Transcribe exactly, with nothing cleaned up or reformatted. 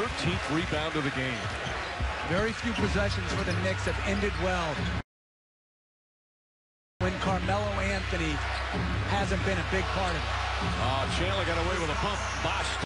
thirteenth rebound of the game. Very few possessions for the Knicks have ended well when Carmelo Anthony hasn't been a big part of it. Uh, Chandler got away with a bump. Bosh